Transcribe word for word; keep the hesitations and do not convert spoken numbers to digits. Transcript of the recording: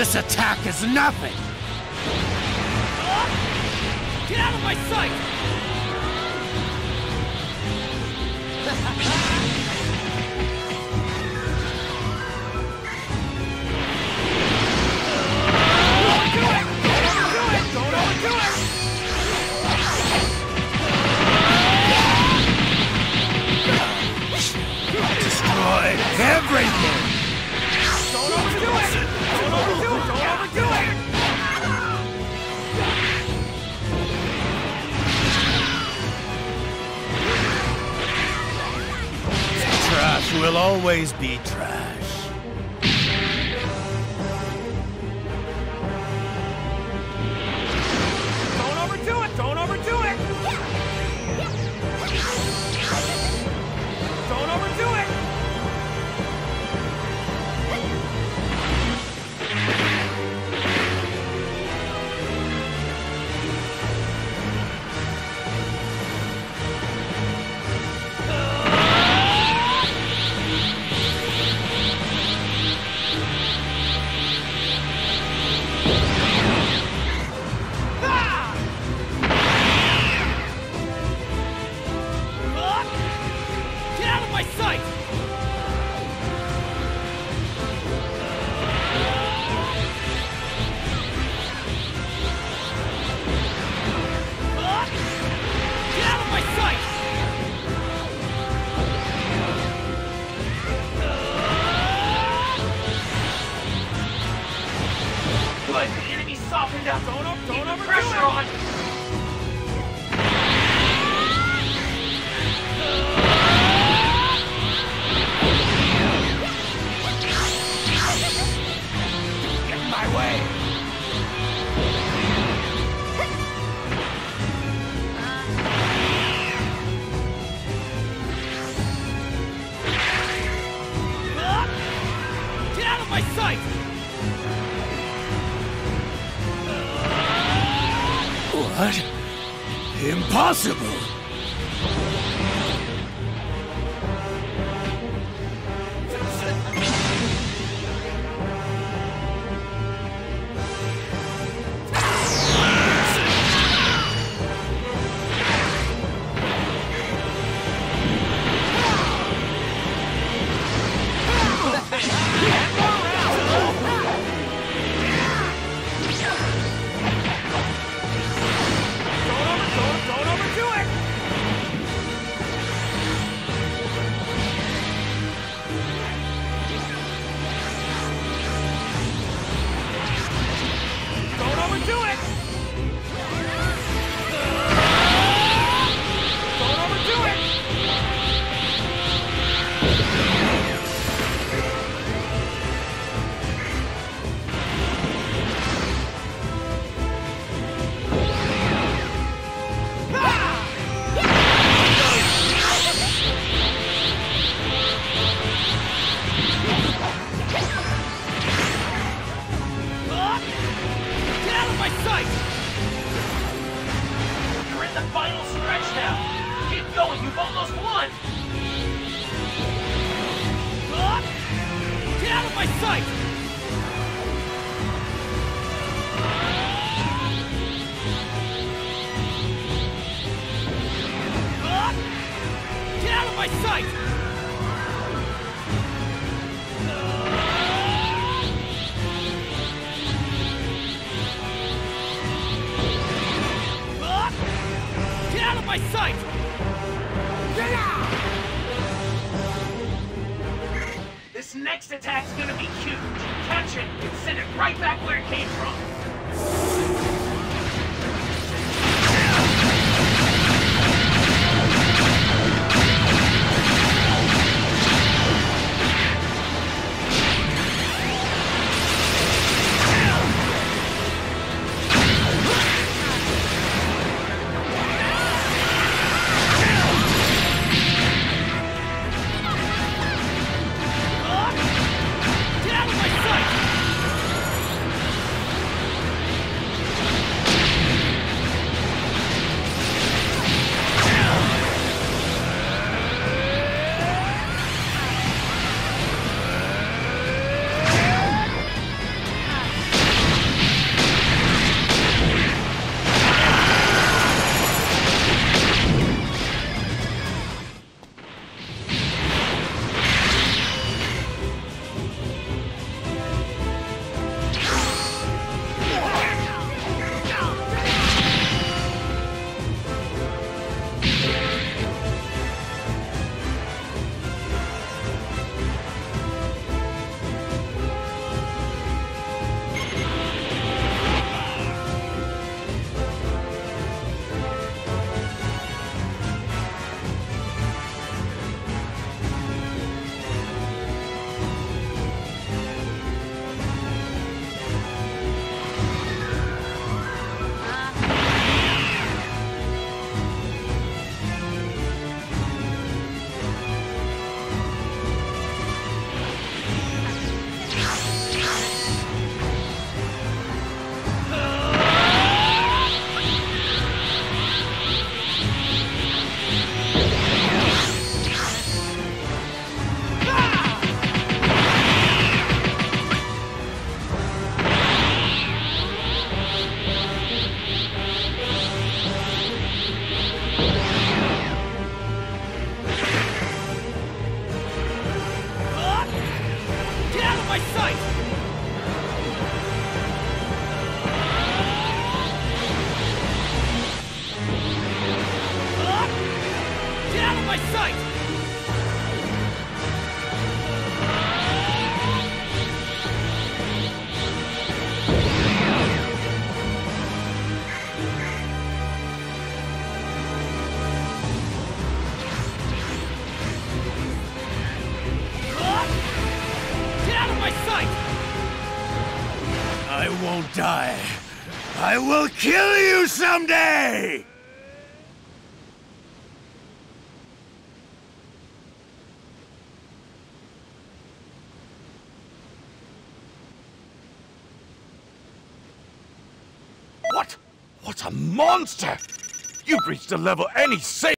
This attack is nothing! Get out of my sight! Destroy everything! Don't overdo it! Don't overdo it! Don't overdo it! Trash will always be trash. Don't overdo it! Don't overdo it! Don't overdo it! Get out of my sight! Get out of my sight! Good, the enemy softened up. Don't, o- don't Keep the overdo pressure it! on. Get in my way! Get out of my sight! What? Impossible! Don't over, don't, don't overdo it! Don't overdo it! Don't overdo it! Get out of my sight! You're in the final stretch now. Keep going, you've almost won. Get out of my sight! Get out of my sight! Get out of my sight! This next attack's gonna be huge. Catch it and send it right back where it came from. Get out of my sight! my sight! Get out of my sight! I won't die. I will kill you someday! What? What a monster! You've reached a level any saint